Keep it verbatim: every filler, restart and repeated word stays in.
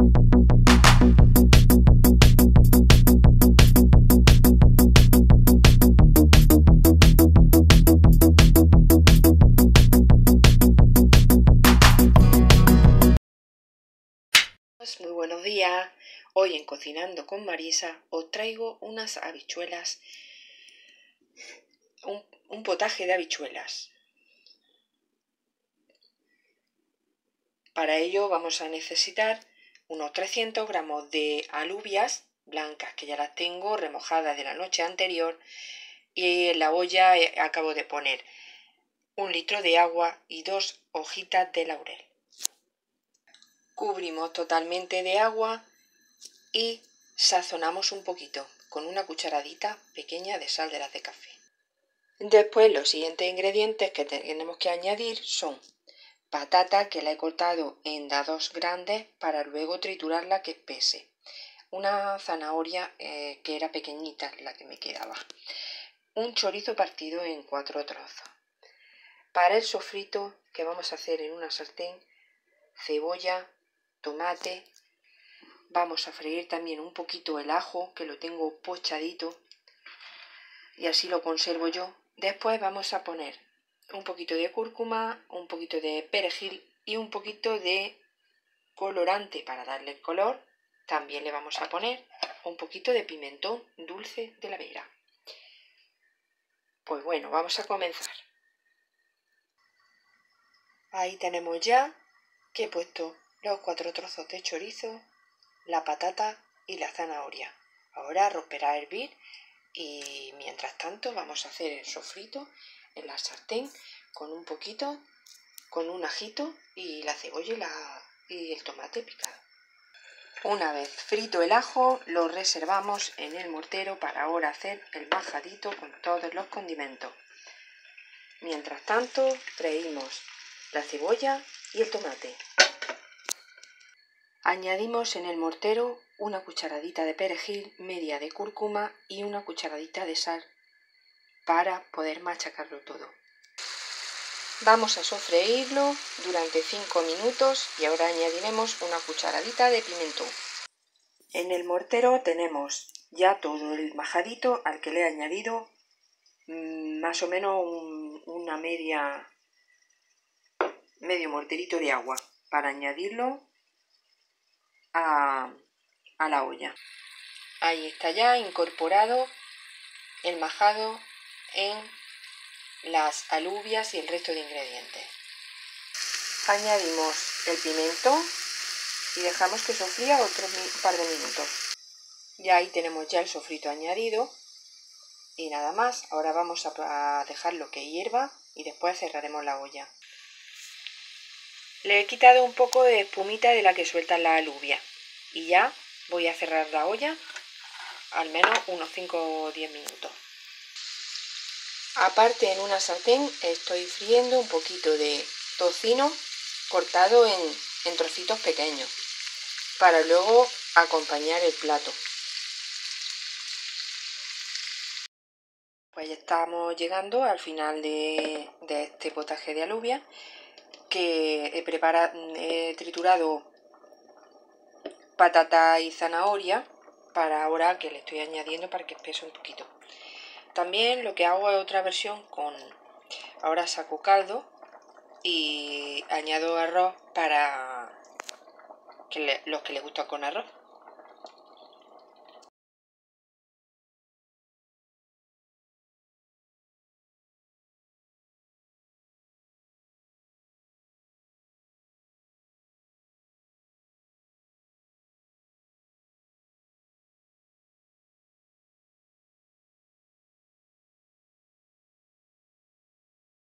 Muy buenos días. Hoy en Cocinando con Marisa os traigo unas habichuelas, un, un potaje de habichuelas. Para ello vamos a necesitar unos trescientos gramos de alubias blancas, que ya las tengo remojadas de la noche anterior, y en la olla acabo de poner un litro de agua y dos hojitas de laurel. Cubrimos totalmente de agua y sazonamos un poquito con una cucharadita pequeña de sal de las de café. Después los siguientes ingredientes que tenemos que añadir son patata, que la he cortado en dados grandes para luego triturarla que espese, una zanahoria eh, que era pequeñita la que me quedaba, un chorizo partido en cuatro trozos. Para el sofrito que vamos a hacer en una sartén, cebolla, tomate. Vamos a freír también un poquito el ajo, que lo tengo pochadito y así lo conservo yo. Después vamos a poner un poquito de cúrcuma, un poquito de perejil y un poquito de colorante para darle el color. También le vamos a poner un poquito de pimentón dulce de la Vera. Pues bueno, vamos a comenzar. Ahí tenemos ya que he puesto los cuatro trozos de chorizo, la patata y la zanahoria. Ahora romperá a hervir y mientras tanto vamos a hacer el sofrito en la sartén con un poquito, con un ajito y la cebolla y, la, y el tomate picado. Una vez frito el ajo, lo reservamos en el mortero para ahora hacer el majadito con todos los condimentos. Mientras tanto, freímos la cebolla y el tomate. Añadimos en el mortero una cucharadita de perejil, media de cúrcuma y una cucharadita de sal para poder machacarlo todo. Vamos a sofreírlo durante cinco minutos y ahora añadiremos una cucharadita de pimentón. En el mortero tenemos ya todo el majadito al que le he añadido mmm, más o menos un, una media, medio morterito de agua para añadirlo a, a la olla. Ahí está ya incorporado el majado en las alubias y el resto de ingredientes. Añadimos el pimiento y dejamos que sofría otro par de minutos. Ya ahí tenemos ya el sofrito añadido y nada más. Ahora vamos a dejarlo que hierva y después cerraremos la olla. Le he quitado un poco de espumita de la que sueltan las alubias y ya voy a cerrar la olla al menos unos cinco o diez minutos. Aparte, en una sartén estoy friendo un poquito de tocino cortado en, en trocitos pequeños para luego acompañar el plato. Pues ya estamos llegando al final de, de este potaje de alubia, que he, preparado, he triturado patata y zanahoria para ahora que le estoy añadiendo para que espese un poquito. También lo que hago es otra versión con, ahora saco caldo y añado arroz para que le, los que les gusta con arroz.